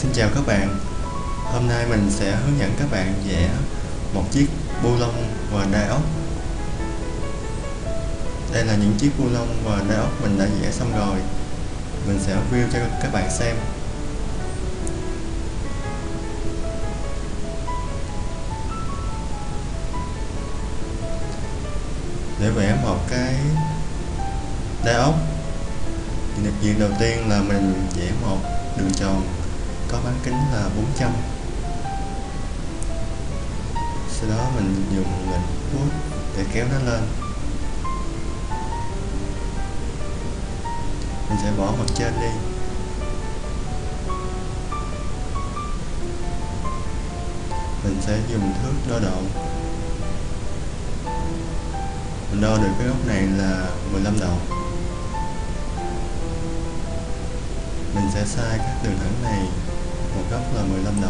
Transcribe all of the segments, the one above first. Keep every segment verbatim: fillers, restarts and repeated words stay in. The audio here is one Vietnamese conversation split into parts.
Xin chào các bạn. Hôm nay mình sẽ hướng dẫn các bạn vẽ một chiếc bu lông và đai ốc. Đây là những chiếc bu lông và đai ốc mình đã vẽ xong rồi. Mình sẽ review cho các bạn xem. Để vẽ một cái đai ốc, việc đầu tiên là mình vẽ một đường tròn có bán kính là bốn trăm. Sau đó mình dùng lệnh push để kéo nó lên. Mình sẽ bỏ mặt trên đi. Mình sẽ dùng thước đo độ. Mình đo được cái góc này là mười lăm độ. Mình sẽ sai các đường thẳng này một góc là mười lăm độ.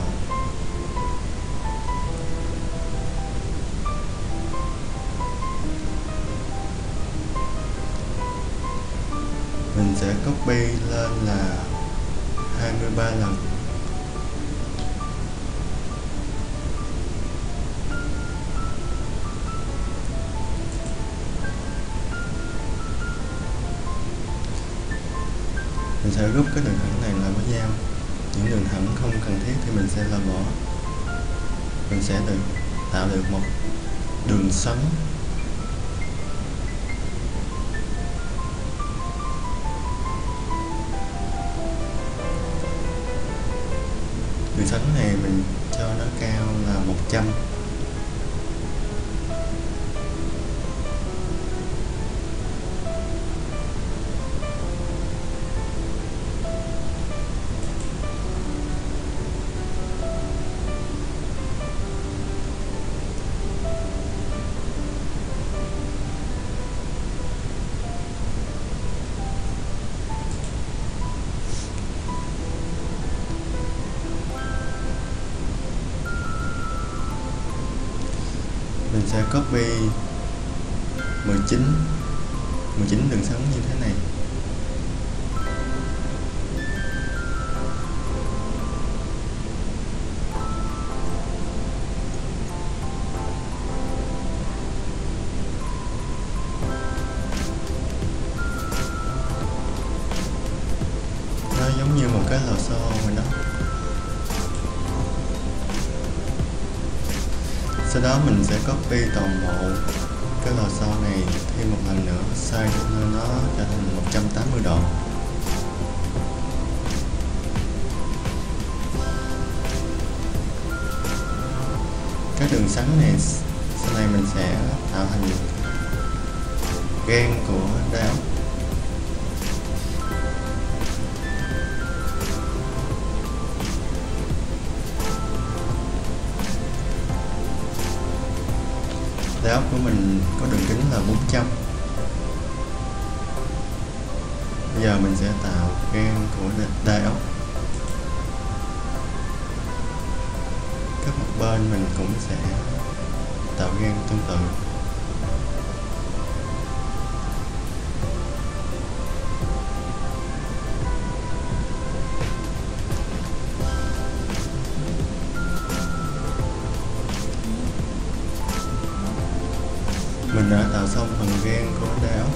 Mình sẽ copy lên là hai mươi ba lần. Mình sẽ rút cái đường thẳng này lại với nhau. Những đường thẳng không cần thiết thì mình sẽ loại bỏ. Mình sẽ được tạo được một đường xoắn. Đường xoắn này mình cho nó cao là một trăm. Mình sẽ copy mười chín mười chín đường xoắn như thế này. Nó giống như một cái lò xo vậy đó. Sau đó mình sẽ copy toàn bộ cái lò xo này thêm một lần nữa, xoay nên nó trở thành một trăm tám mươi độ. Các đường xoắn này sau này mình sẽ tạo thành gan của đai ốc. Đai ốc của mình có đường kính là bốn trăm. Bây giờ mình sẽ tạo gan của đai ốc. Các mặt bên mình cũng sẽ tạo gan tương tự. Mình đã tạo xong phần gan của đai ốc.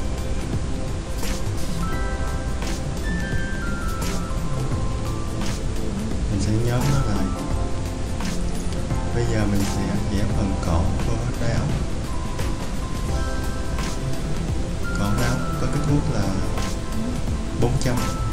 Mình sẽ nhóm nó lại. Bây giờ mình sẽ vẽ phần cổ của đai ốc. Cổ đai ốc có kích thước là bốn trăm.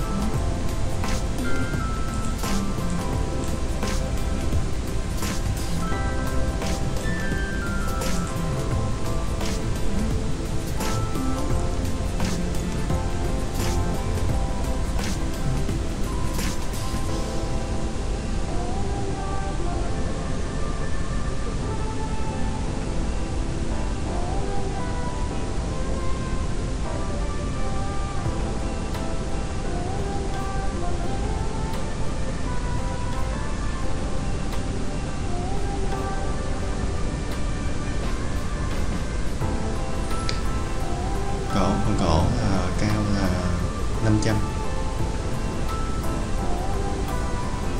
Cổ, phần cổ là cao là năm trăm.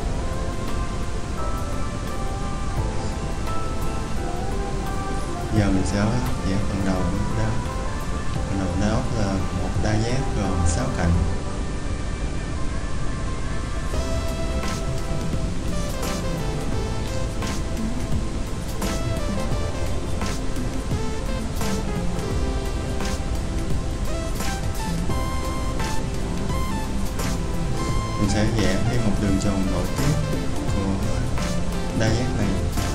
sẽ vẽ phần đầu đá phần đầu đá ốc là một đa giác gồm sáu cạnh. Mình sẽ vẽ thêm một đường tròn nối tiếp của đa giác này.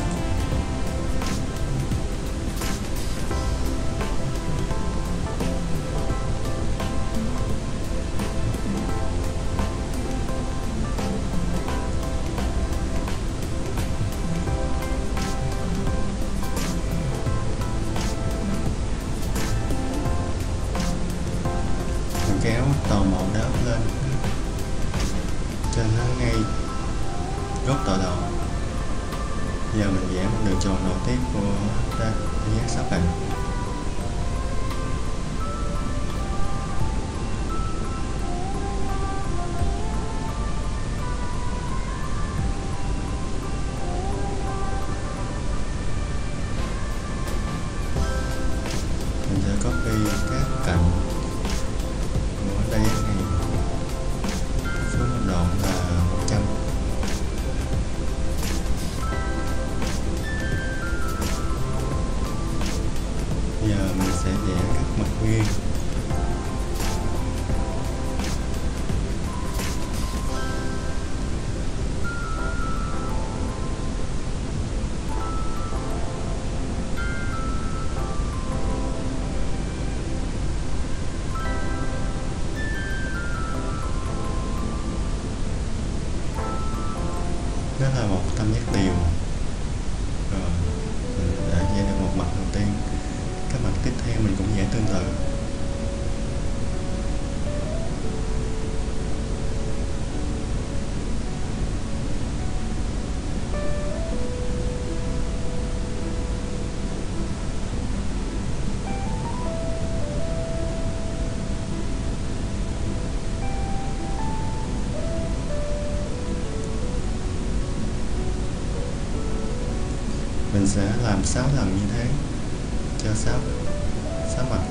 Mình kéo toàn bộ đá ốc lên cho nó ngay góc tọa độ. Giờ mình vẽ một đường tròn nối tiếp của đa giác sáu cạnh. Mình sẽ copy các cạnh của đa giác này xuống một đoạn là một trăm. Giờ mình sẽ vẽ các mặt nguyên. Đó là một tam giác đều. Rồi mình đã vẽ được một mặt đầu tiên. Các mặt tiếp theo mình cũng vẽ tương tự. Mình sẽ làm sáu lần như thế cho sáu sáu mặt.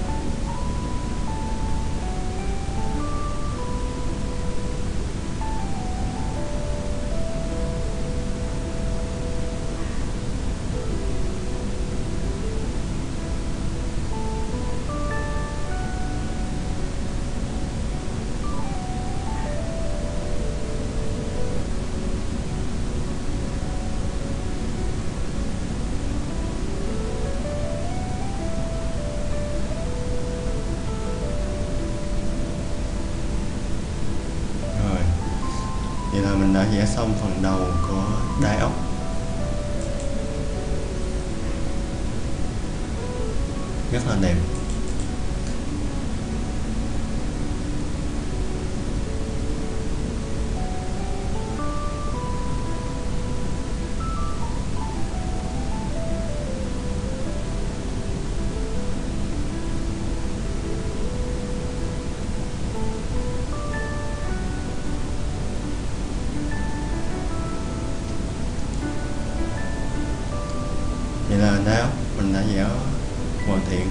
Vậy là mình đã vẽ xong phần đầu của đai ốc. Rất là đẹp. Vậy là đá ốc mình đã vẽ hoàn thiện.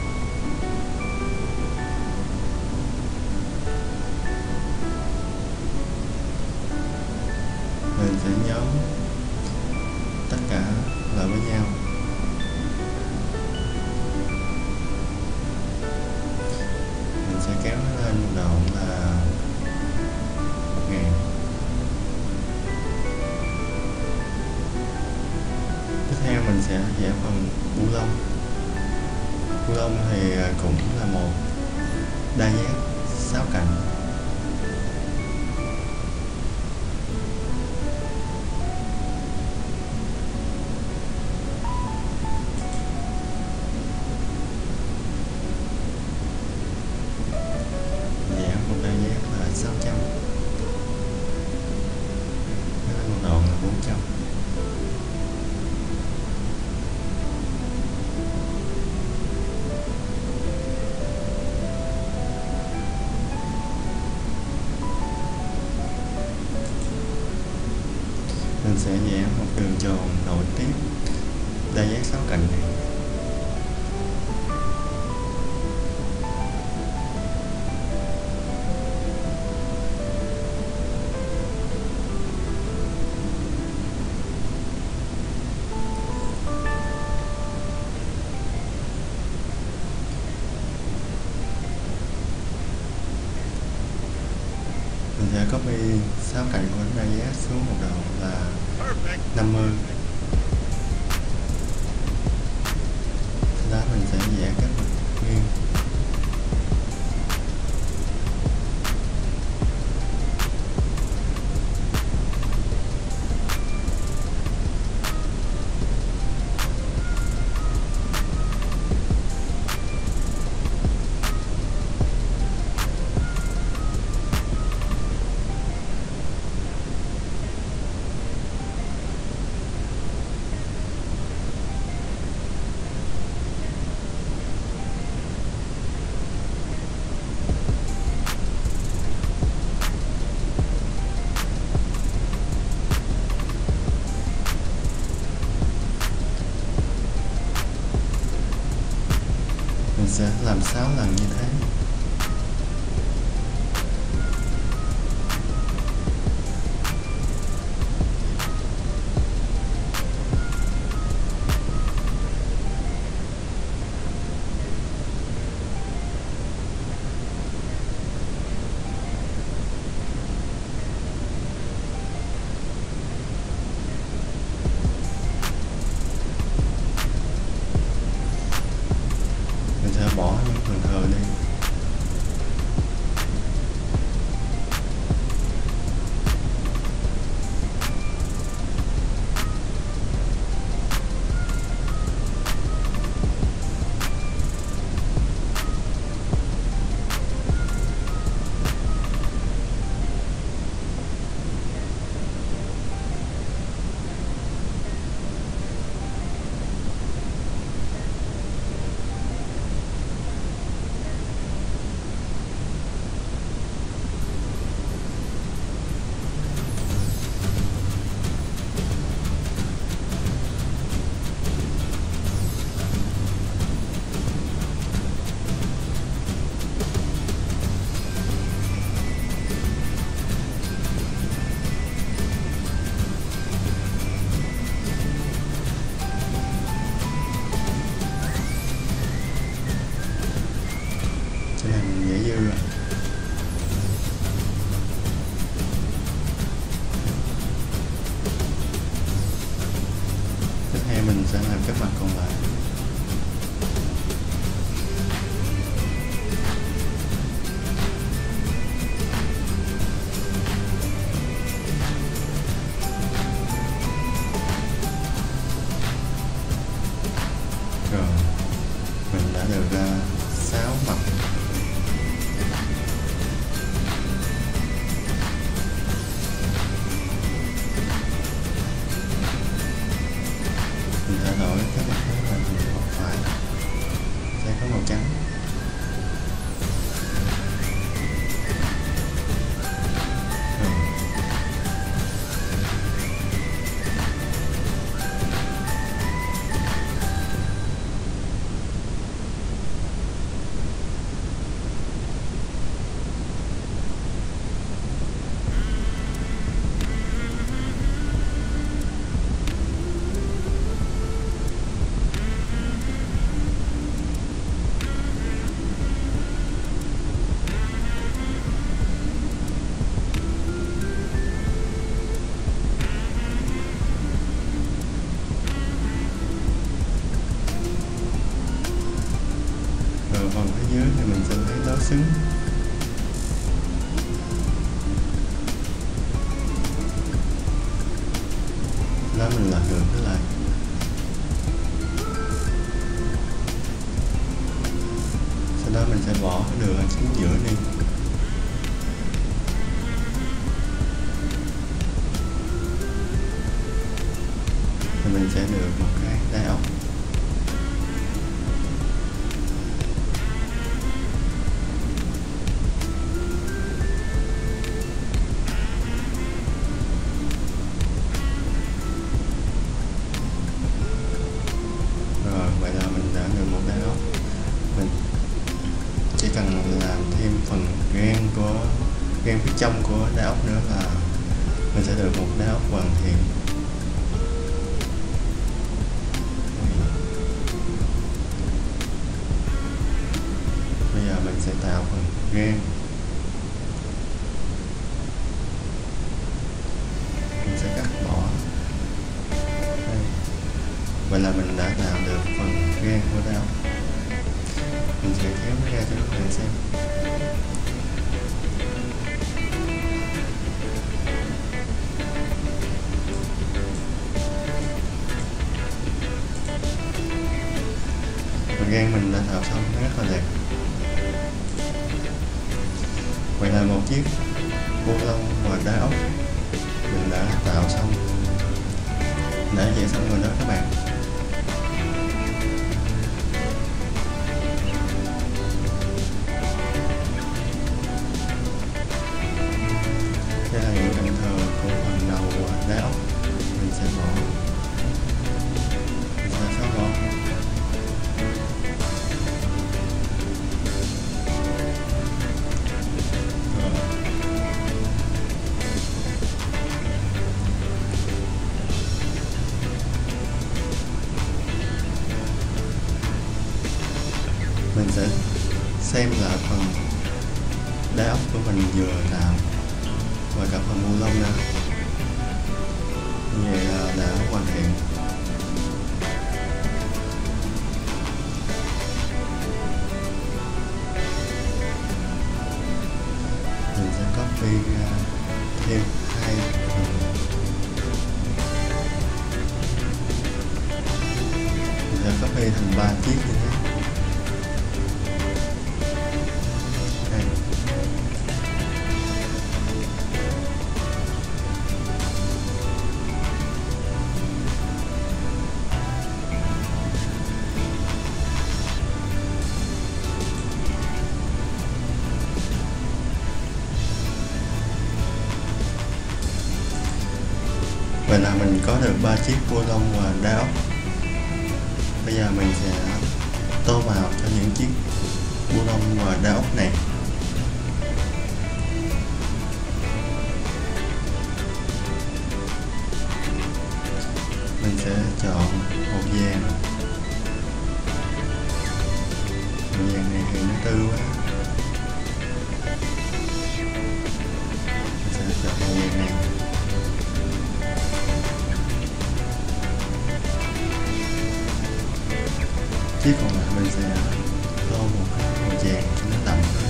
Mình sẽ nhóm tất cả lại với nhau. Mình sẽ kéo nó lên một đoạn là một ngàn. Tiếp theo mình sẽ vẽ phần bu lông. Bu lông thì cũng là một đa giác sáu cạnh. Vẽ một đa giác là sáu trăm. Một đoạn là bốn trăm. Mình sẽ vẽ một đường tròn nối tiếp đa giác sáu cạnh này. Mình sẽ copy sáu cạnh của bánh đa giác xuống một đầu là năm mươi. Sau đó mình sẽ vẽ các mặt nghiêng. Mình sẽ làm sáu lần như thế. Bỏ những phần thờ đi. Mình sẽ làm các mặt còn lại. Rồi, mình đã được ra sáu mặt. Mình thay đổi các mặt đó là màu phải sẽ có màu trắng. Rồi. Phần phía dưới thì mình sẽ thấy đối xứng. Đó mình lật ngược nó lại. Sau đó mình sẽ bỏ cái đường ở chính giữa đi. Thì mình sẽ được một cái đáy ốc. Vậy là mình đã được một đáy ốc. Mình chỉ cần làm thêm phần gan của gan phía trong của đáy ốc nữa là mình sẽ được một đáy ốc hoàn thiện. Bây giờ mình sẽ tạo phần gan. Vậy là mình đã tạo được phần gan của đá ốc. Mình sẽ kéo nó ra cho các bạn xem. Phần gan mình đã tạo xong rất là đẹp. Vậy là một chiếc bu lông và đá ốc mình đã tạo xong, đã vẽ xong rồi đó các bạn. Đây là những cạnh thờ của phần đầu đá ốc. Mình sẽ bỏ mình sẽ xóa bỏ mình sẽ xem lại phần đá ốc của mình vừa tạo và cả phần bu lông nữa. Như vậy là đã hoàn thiện. Mình sẽ copy ra thêm hai phần. Mình sẽ copy thành ba chiếc như thế. Vậy là mình có được ba chiếc bu lông và đá ốc. Bây giờ mình sẽ tô màu cho những chiếc bu lông và đá ốc này. Mình sẽ chọn màu vàng. Màu vàng này thì nó tư quá. Mình sẽ chọn màu vàng này. Chiếc còn lại mình sẽ tô một cái màu vàng cho nó đậm hơn.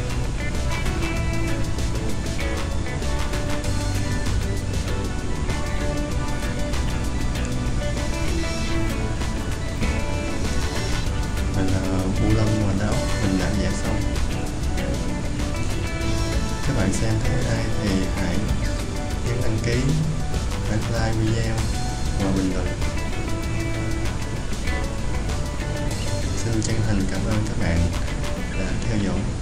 Vậy là bu lông và đá ốc mình đã vẽ xong. Các bạn xem thấy đây thì hãy nhấn đăng ký, hãy like video và bình luận. Xin chân thành cảm ơn các bạn đã theo dõi.